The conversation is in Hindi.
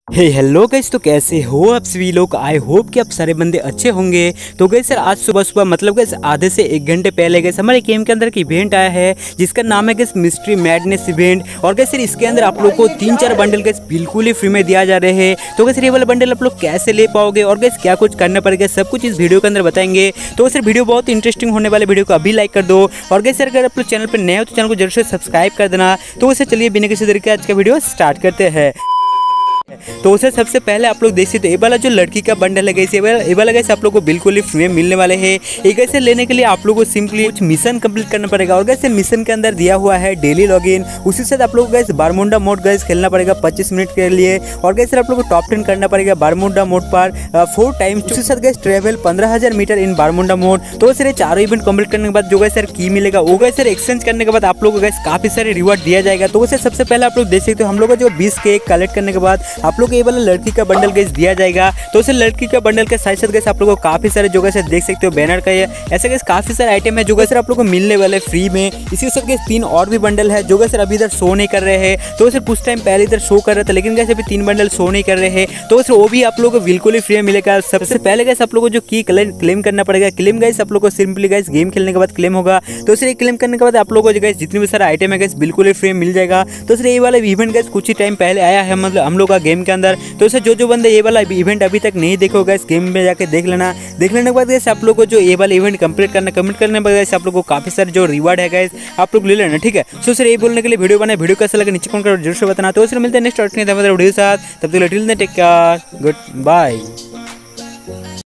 हेलो गाइस, तो कैसे हो आप सभी लोग। आई होप कि आप सारे बंदे अच्छे होंगे। तो गाइस सर आज सुबह सुबह मतलब गाइस आधे से 1 घंटे पहले गाइस हमारे गेम के अंदर एक इवेंट आया है जिसका नाम है गाइस मिस्ट्री मैडनेस इवेंट। और गाइस सर इसके अंदर आप लोग को 3-4 बंडल गाइस बिल्कुल ही फ्री में दिया जा रहे हैं। तो गाइस ये वाला बंडल आप लोग कैसे ले पाओगे और गाइस क्या कुछ करना पड़ेगा सब कुछ इस वीडियो के अंदर बताएंगे। तो सर वीडियो बहुत इंटरेस्टिंग होने वाले, वीडियो को अभी लाइक कर दो। और गाइस सर अगर आप लोग चैनल पर नए हो तो चैनल को जरूर से सब्सक्राइब कर देना। तो वैसे चलिए बिना किसी तरीके आज का वीडियो स्टार्ट करते हैं। तो उसे सबसे पहले आप लोग देख सकते हो ये वाला जो लड़की का बंडल है गाइस, ये वाला गाइस आप लोग को बिल्कुल ही फ्री में मिलने वाले हैं। ये गाइस लेने के लिए आप लोग को सिंपली कुछ मिशन कंप्लीट करना पड़ेगा। और गाइस मिशन के अंदर दिया हुआ है डेली लॉगिन, उसी से आप लोग को गाइस बारमुंडा मोड गाइस खेलना पड़ेगा 25 मिनट के लिए। और गाइस आप लोग को टॉप 10 करना पड़ेगा बारमुंडा मोड पर 4 टाइम्स। उसी साथ guys travel 15,000 metre in Bermuda mode. तो सर ये चारों इवेंट कंप्लीट करने के बाद जो गाइस सर की मिलेगा वो गाइस सर एक्सचेंज करने के बाद आप लोग को गाइस काफी सारे रिवॉर्ड दिया जाएगा। तो वैसे सबसे पहले आप लोग देख सकते हो हम लोग को जो 20 के कलेक्ट करने के बाद आप लोग ये वाला लड़की का बंडल गाइस दिया जाएगा। तो उसे लड़की का बंडल के साथ साथ गाइस आप लोगों को काफी सारे जो गाइस देख सकते हो बैनर का ये ऐसे गाइस काफी सारे आइटम है जो गाइस आप लोगों को मिलने वाले फ्री में। इसी के साथ गाइस 3 और भी बंडल है जो गाइस अभी इधर शो नहीं कर रहे हैं। तो सर कुछ टाइम पहले इधर शो कर रहा था लेकिन गाइस अभी 3 बंडल शो नहीं कर रहे हैं। तो सर वो भी आप लोगों को बिल्कुल ही फ्री में मिलेगा। सबसे पहले गाइस आप लोगों को जो की क्लेम करना पड़ेगा। क्लेम गाइस आप लोगों को सिंपली गाइस गेम खेलने के बाद क्लेम होगा। तो सर ये क्लेम करने के बाद आप लोगों को गाइस जितने भी सारा आइटम है गाइस बिल्कुल ही फ्री में मिल जाएगा। तो सर ये वाला इवेंट गाइस कुछ ही टाइम पहले आया है मतलब हम लोग का गेम के अंदर। तो सर जो बंदे ये वाला इवेंट अभी तक नहीं देखो गाइस गेम में जाके देख लेना। देख लेने के बाद गाइस आप लोग को जो ये वाला इवेंट कंप्लीट करने के बाद गाइस आप लोग को काफी सारे जो रिवार्ड है गाइस आप लोग ले लेना, ठीक है। सो सर ये बोलने के लिए वीडियो बनाए, वीडियो कैसा लगा नीचे कमेंट कर जरूर से बताना। तो सर मिलते हैं नेक्स्ट वीडियो के साथ, तब तक till then take care, good bye.